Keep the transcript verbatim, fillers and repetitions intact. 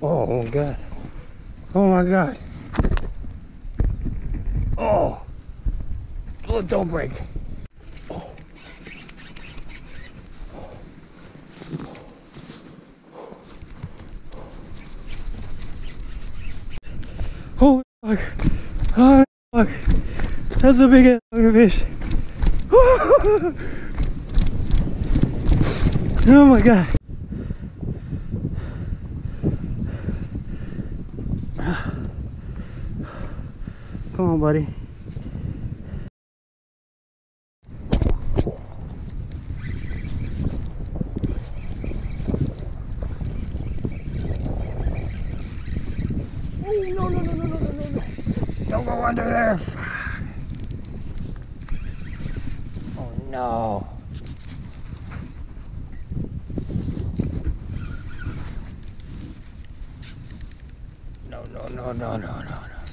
Oh my god. Oh my god. Oh. Oh, don't break. Oh. Holy fuck. Oh fuck. That's a big ass fucking fish. Oh my god. Come on, buddy. Oh, no, no, no, no, no, no, no, no. Don't go under there. Oh, no. No, no, no, no, no, no, no.